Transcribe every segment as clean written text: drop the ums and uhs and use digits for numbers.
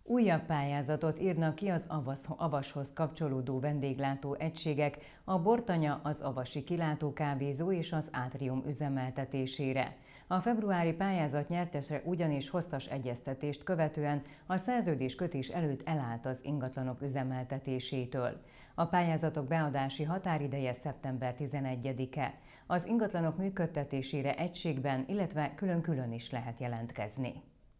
Újabb pályázatot írnak ki az Avashoz kapcsolódó vendéglátó egységek, a Bortanya, az Avasi kilátókávézó és az Átrium üzemeltetésére. A februári pályázat nyertese ugyanis hosszas egyeztetést követően a szerződéskötés előtt elállt az ingatlanok üzemeltetésétől. A pályázatok beadási határideje szeptember 11-e. Az ingatlanok működtetésére egységben, illetve külön-külön is lehet jelentkezni.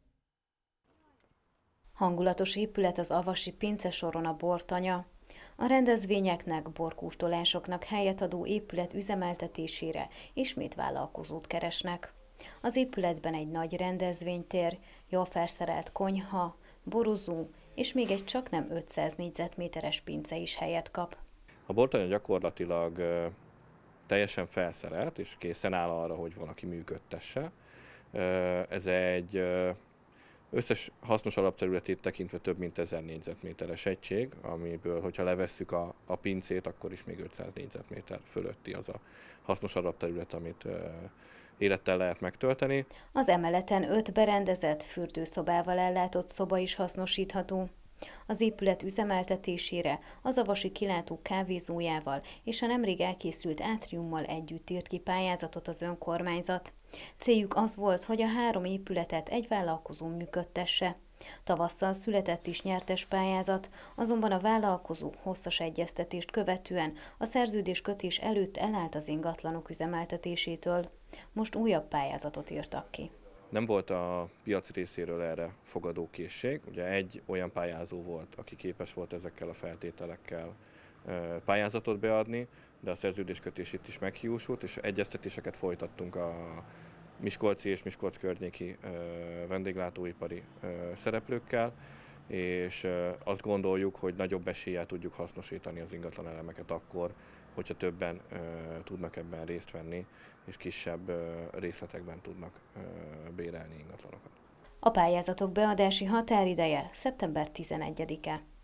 Hangulatos épület az avasi pincesoron a Bortanya. A rendezvényeknek, borkóstolásoknak helyet adó épület üzemeltetésére ismét vállalkozót keresnek. Az épületben egy nagy rendezvénytér, jól felszerelt konyha, borozó és még egy csaknem 500 négyzetméteres pince is helyet kap. A Bortanya gyakorlatilag teljesen felszerelt és készen áll arra, hogy valaki működtesse. Ez egy összes hasznos alapterületét tekintve több mint 1000 négyzetméteres egység, amiből, hogyha levesszük a pincét, akkor is még 500 négyzetméter fölötti az a hasznos alapterület, amit élettel lehet megtölteni. Az emeleten 5 berendezett, fürdőszobával ellátott szoba is hasznosítható. Az épület üzemeltetésére az avasi kilátó kávézójával és a nemrég elkészült átriummal együtt írt ki pályázatot az önkormányzat. Céljuk az volt, hogy a 3 épületet egy vállalkozó működtesse. Tavasszal született is nyertes pályázat, azonban a vállalkozó hosszas egyeztetést követően a szerződéskötés előtt elállt az ingatlanok üzemeltetésétől. Most újabb pályázatot írtak ki. Nem volt a piac részéről erre fogadókészség. Ugye egy olyan pályázó volt, aki képes volt ezekkel a feltételekkel pályázatot beadni, de a szerződéskötés itt is meghiúsult, és egyeztetéseket folytattunk a miskolci és Miskolc környéki vendéglátóipari szereplőkkel, és azt gondoljuk, hogy nagyobb eséllyel tudjuk hasznosítani az ingatlan elemeket akkor, hogyha többen tudnak ebben részt venni, és kisebb részletekben tudnak bérelni ingatlanokat. A pályázatok beadási határideje szeptember 11-e.